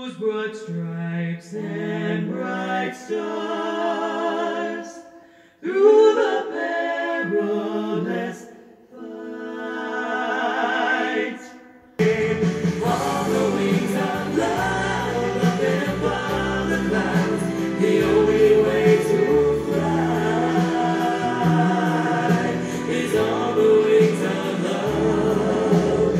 Those broad stripes and bright stars through the perilous fight. On the wings of love, up above the clouds, the only way to fly is on the wings of love.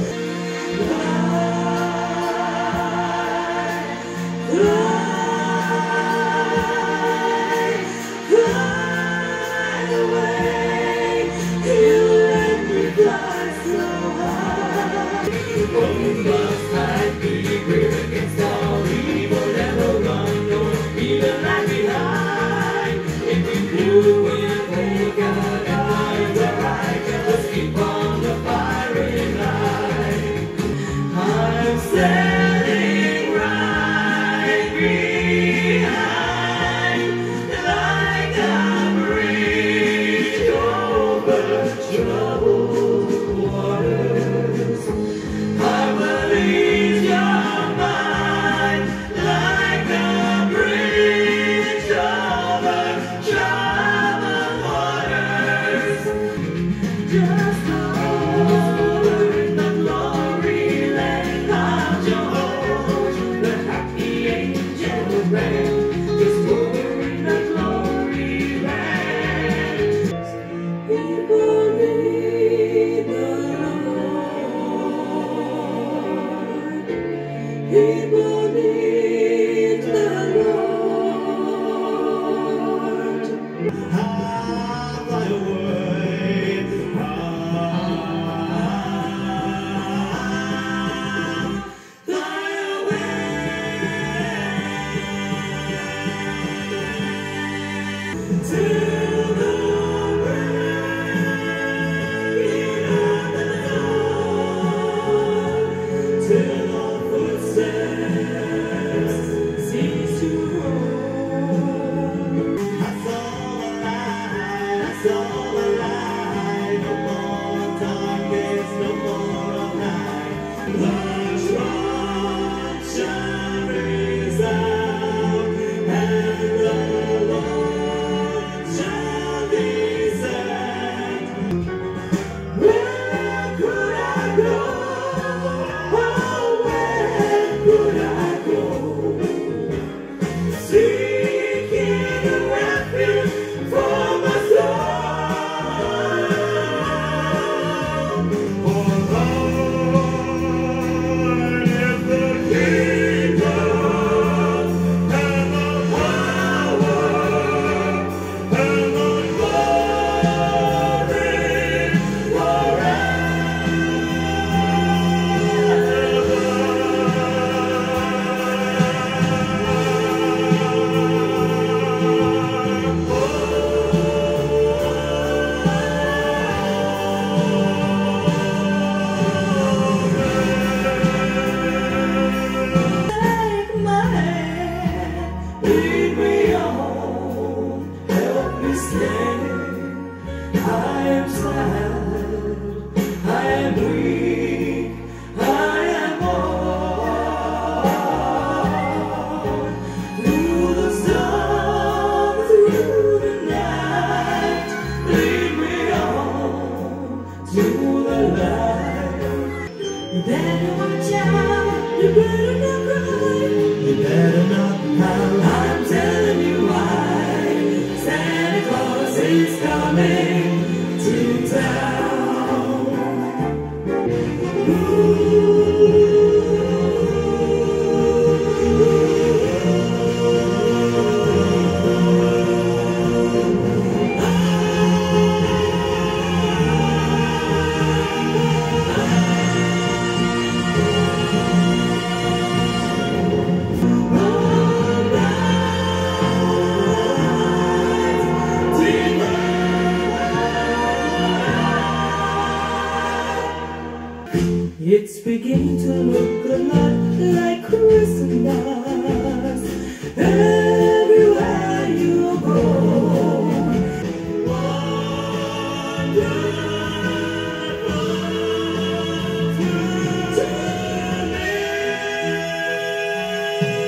Fly away, you let me fly so high. Oh, must I be brave against all evil, never run nor even lag behind. If you flew with a gun and eyes are right, just keep on the firing line. I'm standing right behind, like a bridge over troubled waters. I will ease your mind, like a bridge over troubled waters. Just over the glory land of Jehovah, the happy angel ran. Just over the glory land. People need the Lord. People need the Lord. Have thy way. Fly away till the breaking of the dawn, till all footsteps cease to roam. That's all a lie, no more darkness, no more of night. The trump shall resound, and the Lord shall descend. Where could I go? Oh, where could I go? Seeking a refuge for my soul. For thine is the kingdom and the power and the glory Take my hand, lead me on, help me stand. I am sad, I am weak, I am worn. Through the storm, through the night, lead me on to the light. You better watch out, you better not cry, you better not pout. I'm telling you why. Santa Claus is coming to town. It's beginning to look a lot like Christmas everywhere you go. Wonderful to me.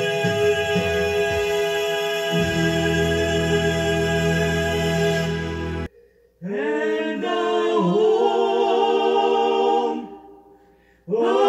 Oh,